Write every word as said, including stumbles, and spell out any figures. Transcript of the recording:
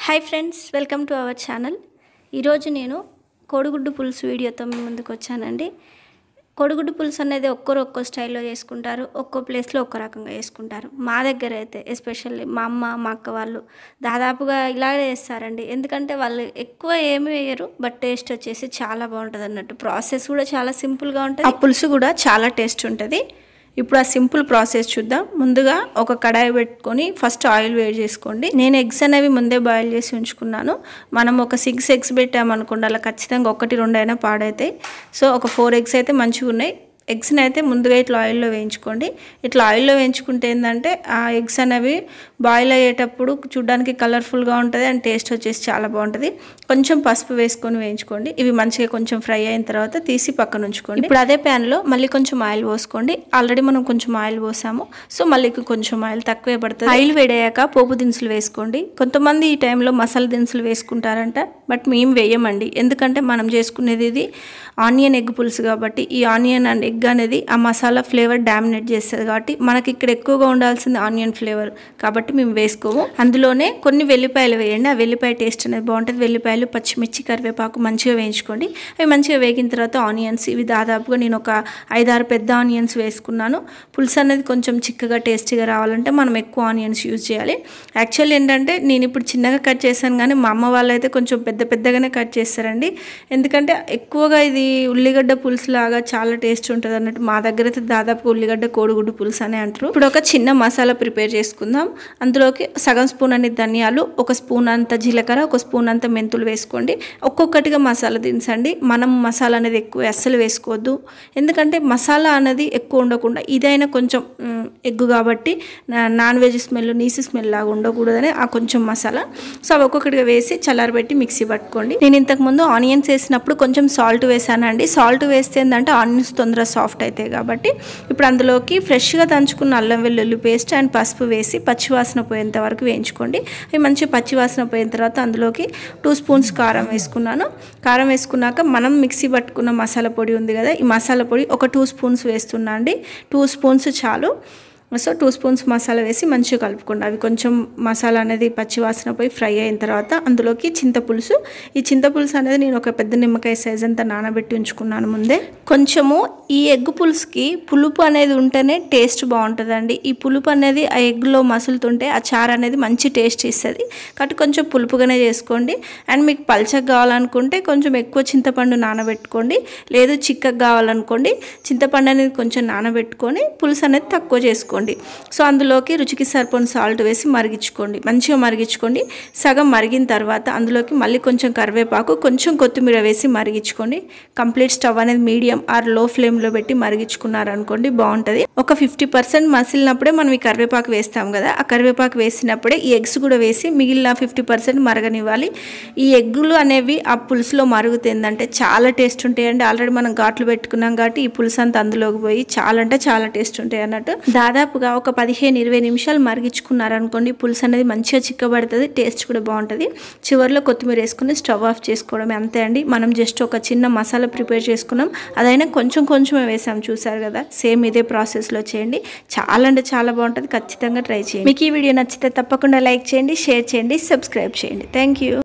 Hi friends, welcome to our channel. ఈరోజు నేను కోడిగుడ్డు పులుసు వీడియోతో మీ ముందుకు వచ్చానండి. కోడిగుడ్డు పులుసు అనేది ఒక్కరు ఒక్కో స్టైల్లో చేసుకుంటారు, ఒక్కో ప్లేస్లో ఒక్కో రకంగా చేసుకుంటారు. మా దగ్గర అయితే ఎస్పెషల్లీ మా అమ్మ మా అక్క వాళ్ళు దాదాపుగా ఇలాగే చేస్తారండి. ఎందుకంటే వాళ్ళు ఎక్కువ ఏమి వేయరు, బట్ టేస్ట్ వచ్చేసి చాలా బాగుంటుంది అన్నట్టు. ప్రాసెస్ కూడా చాలా సింపుల్గా ఉంటుంది, ఆ పులుసు కూడా చాలా టేస్ట్ ఉంటుంది. ఇప్పుడు ఆ సింపుల్ ప్రాసెస్ చూద్దాం. ముందుగా ఒక కడాయి పెట్టుకొని ఫస్ట్ ఆయిల్ వేడి చేసుకోండి. నేను ఎగ్స్ అనేవి ముందే బాయిల్ చేసి ఉంచుకున్నాను. మనం ఒక సిక్స్ ఎగ్స్ పెట్టామనుకోండి, అలా ఖచ్చితంగా ఒకటి రెండు అయినా పాడవుతాయి. సో ఒక ఫోర్ ఎగ్స్ అయితే మంచిగా ఉన్నాయి. ఎగ్స్ని అయితే ముందుగా ఇట్లా ఆయిల్లో వేయించుకోండి. ఇట్లా ఆయిల్లో వేయించుకుంటే ఏంటంటే ఆ ఎగ్స్ అనేవి బాయిల్ అయ్యేటప్పుడు చూడడానికి కలర్ఫుల్గా ఉంటుంది అండ్ టేస్ట్ వచ్చేసి చాలా బాగుంటుంది. కొంచెం పసుపు వేసుకొని వేయించుకోండి. ఇవి మంచిగా కొంచెం ఫ్రై అయిన తర్వాత తీసి పక్కన ఉంచుకోండి. ఇప్పుడు అదే ప్యాన్లో మళ్ళీ కొంచెం ఆయిల్ పోసుకోండి. ఆల్రెడీ మనం కొంచెం ఆయిల్ పోసాము, సో మళ్ళీ కొంచెం ఆయిల్ తక్కువే పడుతుంది. ఆయిల్ వేడయ్యాక పోపు దినుసులు వేసుకోండి. కొంతమంది ఈ టైంలో మసాలా దినుసులు వేసుకుంటారంట, బట్ మేము వేయమండి. ఎందుకంటే మనం చేసుకునేది ఇది ఆనియన్ ఎగ్ పులుసు కాబట్టి ఈ ఆనియన్ అండ్ ఎగ్ అనేది ఆ మసాలా ఫ్లేవర్ డామినేట్ చేస్తుంది. కాబట్టి మనకి ఇక్కడ ఎక్కువగా ఉండాల్సింది ఆనియన్ ఫ్లేవర్, కాబట్టి మేము వేసుకోము. అందులోనే కొన్ని వెల్లిపాయలు వేయండి, ఆ వెల్లిపాయ టేస్ట్ అనేది బాగుంటుంది. వెల్లిపాయలు, పచ్చిమిర్చి, కరివేపాకు మంచిగా వేయించుకోండి. అవి మంచిగా వేగిన తర్వాత ఆనియన్స్, ఇవి దాదాపుగా నేను ఒక ఐదారు పెద్ద ఆనియన్స్ వేసుకున్నాను. పులుసు అనేది కొంచెం చిక్కగా టేస్టీగా రావాలంటే మనం ఎక్కువ ఆనియన్స్ యూజ్ చేయాలి. యాక్చువల్లీ ఏంటంటే నేను ఇప్పుడు చిన్నగా కట్ చేశాను, కానీ మా అమ్మ వాళ్ళు అయితే కొంచెం పెద్ద పెద్దగానే కట్ చేస్తారండి. ఎందుకంటే ఎక్కువగా ఇది ఉల్లిగడ్డ పులుసు లాగా చాలా టేస్ట్ ఉంటుంది అన్నట్టు. మా దగ్గర అయితే దాదాపు ఉల్లిగడ్డ కోడిగుడ్డు పులుసు అని అంటారు. ఇప్పుడు ఒక చిన్న మసాలా ప్రిపేర్ చేసుకుందాం. అందులోకి సగం స్పూన్ అన్ని ధనియాలు, ఒక స్పూన్ అంత జీలకర్ర, ఒక స్పూన్ అంత మెంతులు వేసుకోండి. ఒక్కొక్కటిగా మసాలా దించండి. మనం మసాలా అనేది ఎక్కువ అస్సలు వేసుకోవద్దు, ఎందుకంటే మసాలా అనేది ఎక్కువ ఉండకుండా ఇదైనా కొంచెం ఎగ్గు కాబట్టి నాన్ వెజ్ స్మెల్, నీసి స్మెల్ లాగా ఉండకూడదని ఆ కొంచెం మసాలా. సో అవి ఒక్కొక్కటిగా వేసి చల్లారబెట్టి మిక్సీ పట్టుకోండి. నేను ఇంతకుముందు ఆనియన్స్ వేసినప్పుడు కొంచెం సాల్ట్ వేసానండి. సాల్ట్ వేస్తే ఏంటంటే ఆనియన్స్ తొందరగా సాఫ్ట్ అవుతాయి కాబట్టి. ఇప్పుడు అందులోకి ఫ్రెష్గా దంచుకున్న అల్లం వెల్లుల్లి పేస్ట్ అండ్ పసుపు వేసి పచ్చివాసన పోయేంత వరకు వేయించుకోండి. అవి మంచిగా పచ్చివాసన పోయిన తర్వాత అందులోకి టూ స్పూన్స్ కారం వేసుకున్నాను. కారం వేసుకున్నాక మనం మిక్సీ పట్టుకున్న మసాలా పొడి ఉంది కదా, ఈ మసాలా పొడి ఒక టూ స్పూన్స్ వేస్తున్నా అండి. టూ స్పూన్స్ చాలు. సో టూ స్పూన్స్ మసాలా వేసి మంచిగా కలుపుకోండి. అవి కొంచెం మసాలా అనేది పచ్చివాసన పోయి ఫ్రై అయిన తర్వాత అందులోకి చింతపులుసు. ఈ చింతపులుసు అనేది నేను ఒక పెద్ద నిమ్మకాయ సైజ్ అంతా నానబెట్టి ఉంచుకున్నాను ముందే. కొంచెము ఈ ఎగ్ పులుసుకి పులుపు అనేది ఉంటేనే టేస్ట్ బాగుంటుందండి. ఈ పులుపు అనేది ఆ ఎగ్లో మసులుతుంటే ఆ చారు అనేది మంచి టేస్ట్ ఇస్తుంది. కాబట్టి కొంచెం పులుపుగానే చేసుకోండి. అండ్ మీకు పల్చగా కావాలనుకుంటే కొంచెం ఎక్కువ చింతపండు నానబెట్టుకోండి, లేదు చిక్కగా కావాలనుకోండి చింతపండు అనేది కొంచెం నానబెట్టుకొని పులుసు అనేది తక్కువ చేసుకోండి. సో అందులోకి రుచికి సరిపోయిన సాల్ట్ వేసి మరిగించుకోండి. మంచిగా మరిగించుకోండి. సగం మరిగిన తర్వాత అందులోకి మళ్ళీ కొంచెం కరివేపాకు, కొంచెం కొత్తిమీర వేసి మరిగించుకోండి. కంప్లీట్ స్టవ్ అనేది మీడియం ఆర్ లో ఫ్లేమ్లో పెట్టి మరిగించుకున్నారనుకోండి బాగుంటుంది. ఒక ఫిఫ్టీ పర్సెంట్ మసిలినప్పుడే మనం ఈ కరివేపాకు వేస్తాం కదా, ఆ కరివేపాకు వేసినప్పుడే ఈ ఎగ్స్ కూడా వేసి మిగిలిన ఫిఫ్టీ పర్సెంట్ మరగనివ్వాలి. ఈ ఎగ్గులు అనేవి ఆ పులుసులో మరుగుతుందంటే చాలా టేస్ట్ ఉంటాయండి. ఆల్రెడీ మనం ఘాట్లు పెట్టుకున్నాం కాబట్టి ఈ పులుసు అంతా అందులోకి పోయి చాలా అంటే చాలా టేస్ట్ ఉంటాయి అన్నట్టు. దాదాపు ఒక పదిహేను ఇరవై నిమిషాలు మరిగించుకున్నారనుకోండి, పులుసు అనేది మంచిగా చిక్కబడుతుంది, టేస్ట్ కూడా బాగుంటుంది. చివరిలో కొత్తిమీర వేసుకుని స్టవ్ ఆఫ్ చేసుకోవడమే, అంతే అండి. మనం జస్ట్ ఒక చిన్న మసాలా ప్రిపేర్ చేసుకున్నాం, అదైనా కొంచెం కొంచెమే వేసాం, చూసారు కదా. సేమ్ ఇదే ప్రాసెస్లో చేయండి, చాలా అంటే చాలా బాగుంటుంది. ఖచ్చితంగా ట్రై చేయండి. మీకు ఈ వీడియో నచ్చితే తప్పకుండా లైక్ చేయండి, షేర్ చేయండి, సబ్స్క్రైబ్ చేయండి. Thank you.